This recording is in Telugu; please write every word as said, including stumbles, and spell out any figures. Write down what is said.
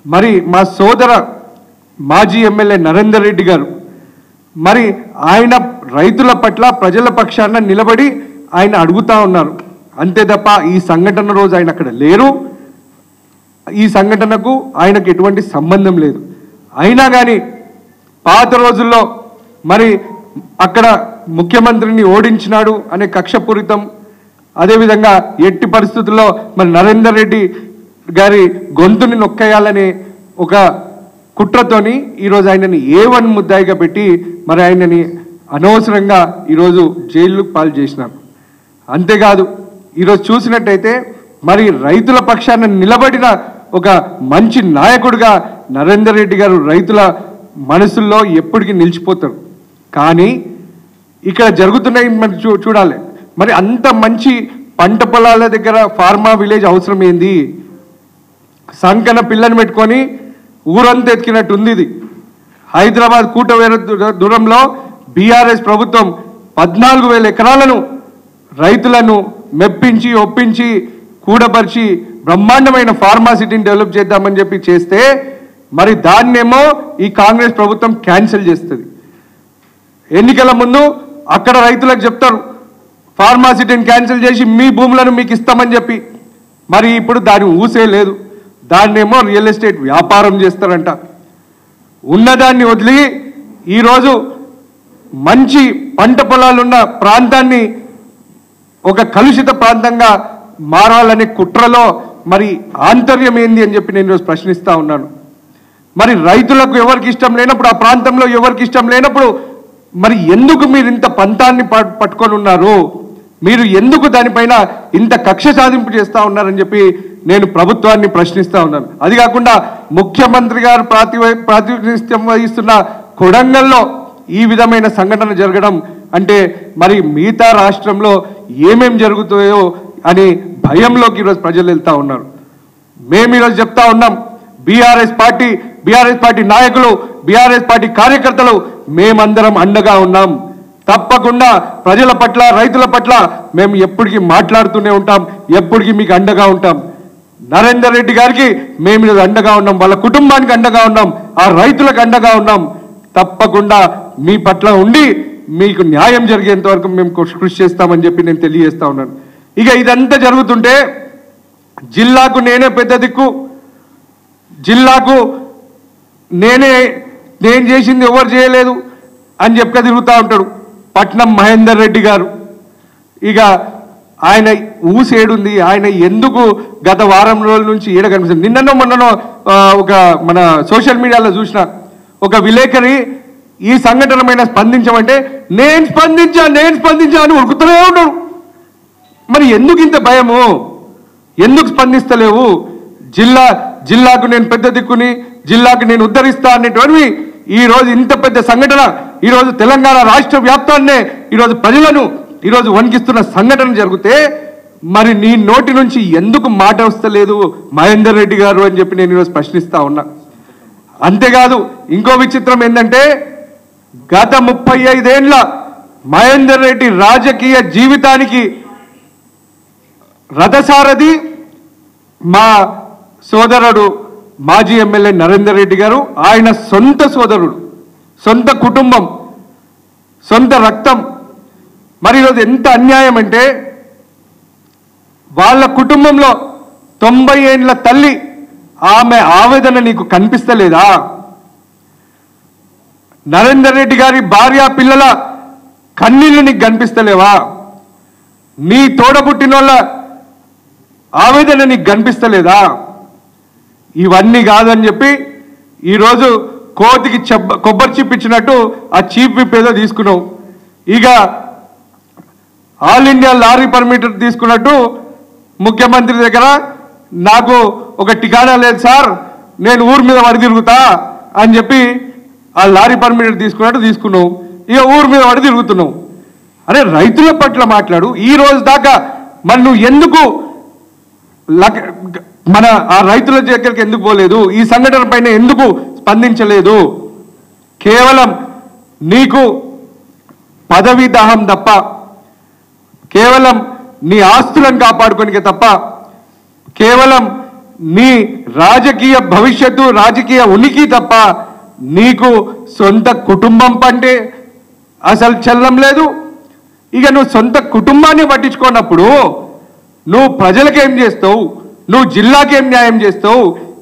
మరి మా సోదర మాజీ ఎమ్మెల్యే నరేందర్ రెడ్డి గారు మరి ఆయన రైతుల పట్ల ప్రజల పక్షాన నిలబడి ఆయన అడుగుతా ఉన్నారు. అంతే తప్ప ఈ సంఘటన రోజు ఆయన అక్కడ లేరు, ఈ సంఘటనకు ఆయనకు ఎటువంటి సంబంధం లేదు. అయినా కానీ పాత రోజుల్లో మరి అక్కడ ముఖ్యమంత్రిని ఓడించినాడు అనే కక్షపూరితం, అదేవిధంగా ఎట్టి పరిస్థితుల్లో మరి నరేందర్ రెడ్డి గారి గొంతుని నొక్కేయాలనే ఒక కుట్రతోని ఈరోజు ఆయనని ఏ వన్ ముద్దాయిగా పెట్టి మరి ఆయనని అనవసరంగా ఈరోజు జైలుకు పాలు చేసినారు. అంతేకాదు ఈరోజు చూసినట్టయితే మరి రైతుల పక్షాన నిలబడిన ఒక మంచి నాయకుడిగా నరేందర్ రెడ్డి గారు రైతుల మనసుల్లో ఎప్పటికీ నిలిచిపోతారు. కానీ ఇక్కడ జరుగుతున్నాయి మరి చూ చూడాలి మరి అంత మంచి పంట పొలాల దగ్గర ఫార్మా విలేజ్ అవసరం ఏంది? సంకన పిల్లని పెట్టుకొని ఊరంతా ఎత్తికినట్టు ఉంది ఇది. హైదరాబాద్ కూటవేర దూరంలో బీఆర్ఎస్ ప్రభుత్వం పద్నాలుగు వేల ఎకరాలను రైతులను మెప్పించి ఒప్పించి కూడపరిచి బ్రహ్మాండమైన ఫార్మాసిటీని డెవలప్ చేద్దామని చెప్పి చేస్తే మరి దాన్నేమో ఈ కాంగ్రెస్ ప్రభుత్వం క్యాన్సిల్ చేస్తుంది. ఎన్నికల ముందు అక్కడ రైతులకు చెప్తారు ఫార్మాసిటీని క్యాన్సిల్ చేసి మీ భూములను మీకు ఇస్తామని చెప్పి, మరి ఇప్పుడు దాని ఊసే లేదు. దాన్నేమో రియల్ ఎస్టేట్ వ్యాపారం చేస్తారంట. ఉన్నదాన్ని వదిలి ఈరోజు మంచి పంట పొలాలున్న ప్రాంతాన్ని ఒక కలుషిత ప్రాంతంగా మారాలనే కుట్రలో మరి ఆంతర్యం ఏంది అని చెప్పి నేను ఈరోజు ప్రశ్నిస్తూ ఉన్నాను. మరి రైతులకు ఎవరికి ఇష్టం లేనప్పుడు, ఆ ప్రాంతంలో ఎవరికి ఇష్టం లేనప్పుడు మరి ఎందుకు మీరు ఇంత పంతాన్ని పట్టుకొని ఉన్నారు? మీరు ఎందుకు దానిపైన ఇంత కక్ష సాధింపు చేస్తూ ఉన్నారని చెప్పి నేను ప్రభుత్వాన్ని ప్రశ్నిస్తూ ఉన్నాను. అది కాకుండా ముఖ్యమంత్రి గారు ప్రాతి ప్రాతినిధ్యం వహిస్తున్న కొడంగల్లో ఈ విధమైన సంఘటన జరగడం అంటే మరి మిగతా రాష్ట్రంలో ఏమేం జరుగుతాయో అని భయంలోకి ఈరోజు ప్రజలు వెళ్తూ ఉన్నారు. మేము ఈరోజు చెప్తా ఉన్నాం, బీఆర్ఎస్ పార్టీ బీఆర్ఎస్ పార్టీ నాయకులు, బీఆర్ఎస్ పార్టీ కార్యకర్తలు మేమందరం అండగా ఉన్నాం. తప్పకుండా ప్రజల పట్ల, రైతుల పట్ల మేము ఎప్పటికీ మాట్లాడుతూనే ఉంటాం, ఎప్పటికీ మీకు అండగా ఉంటాం. నరేందర్ రెడ్డి గారికి మేము అండగా ఉన్నాం, వాళ్ళ కుటుంబానికి అండగా ఉన్నాం, ఆ రైతులకు అండగా ఉన్నాం. తప్పకుండా మీ పట్ల ఉండి మీకు న్యాయం జరిగేంత వరకు మేము కృషి చేస్తామని చెప్పి నేను తెలియజేస్తా ఉన్నాను. ఇక ఇదంతా జరుగుతుంటే జిల్లాకు నేనే పెద్ద దిక్కు, జిల్లాకు నేనే నేను చేసింది ఎవరు చేయలేదు అని చెప్పి తిరుగుతూ ఉంటాడు పట్నం మహేందర్ రెడ్డి గారు. ఇక ఆయన ఊసేడుంది, ఆయన ఎందుకు గత వారం రోజుల నుంచి ఏడ కనిపిస్తుంది? నిన్ననో మొన్ననో ఒక మన సోషల్ మీడియాలో చూసిన ఒక విలేకరి ఈ సంఘటన పైన స్పందించమంటే నేను స్పందించా నేను స్పందించా అని ఉరుకుతూనే ఉన్నాడు. మరి ఎందుకు ఇంత భయము? ఎందుకు స్పందిస్తలేవు? జిల్లా జిల్లాకు నేను పెద్ద దిక్కుని, జిల్లాకు నేను ఉద్ధరిస్తా అనేటువంటివి ఈరోజు ఇంత పెద్ద సంఘటన ఈరోజు తెలంగాణ రాష్ట్ర వ్యాప్తాన్నే ఈరోజు ప్రజలను ఈరోజు వణికిస్తున్న సంఘటన జరిగితే మరి నీ నోటి నుంచి ఎందుకు మాట వస్తలేదు మహేందర్ రెడ్డి గారు అని చెప్పి నేను ఈరోజు ప్రశ్నిస్తా ఉన్నా. అంతేకాదు ఇంకో విచిత్రం ఏంటంటే గత ముప్పై ఐదేళ్ల మహేందర్ రెడ్డి రాజకీయ జీవితానికి రథసారథి మా సోదరుడు మాజీ ఎమ్మెల్యే నరేందర్ రెడ్డి గారు. ఆయన సొంత సోదరుడు, సొంత కుటుంబం, సొంత రక్తం. మరి ఈరోజు ఎంత అన్యాయం అంటే వాళ్ళ కుటుంబంలో తొంభై ఏళ్ళ తల్లి ఆమె ఆవేదన నీకు కనిపిస్తలేదా? నరేందర్ రెడ్డి గారి భార్య పిల్లల కన్నీళ్లు నీకు కనిపిస్తలేవా? నీ తోడబుట్టినోళ్ళ ఆవేదన నీకు కనిపిస్తలేదా? ఇవన్నీ కాదని చెప్పి ఈరోజు కోతికి చెబ్బ కొబ్బరి చిప్ ఇచ్చినట్టు ఆ చీప్ విప్ ఏదో తీసుకున్నావు. ఇక ఆల్ ఇండియా లారీ పర్మిట్ తీసుకున్నట్టు ముఖ్యమంత్రి దగ్గర నాకు ఒక టికానా లేదు సార్, నేను ఊరి మీద పడి తిరుగుతా అని చెప్పి ఆ లారీ పర్మిట్ తీసుకున్నట్టు తీసుకున్నావు. ఇక ఊరి మీద పడి తిరుగుతున్నావు. అరే రైతుల పట్ల మాట్లాడు. ఈ రోజు దాకా మరి నువ్వు ఎందుకు మన ఆ రైతుల దగ్గరికి ఎందుకు పోలేదు? ఈ సంఘటన పైన ఎందుకు స్పందించలేదు? కేవలం నీకు పదవీ దాహం తప్ప, కేవలం నీ ఆస్తులను కాపాడుకోనికే తప్ప, కేవలం నీ రాజకీయ భవిష్యత్తు రాజకీయ ఉనికి తప్ప నీకు సొంత కుటుంబం పంటే అసలు చల్లం లేదు. ఇక నువ్వు సొంత కుటుంబాన్ని పట్టించుకున్నప్పుడు నువ్వు ప్రజలకేం చేస్తావు, నువ్వు జిల్లాకేం న్యాయం చేస్తావు,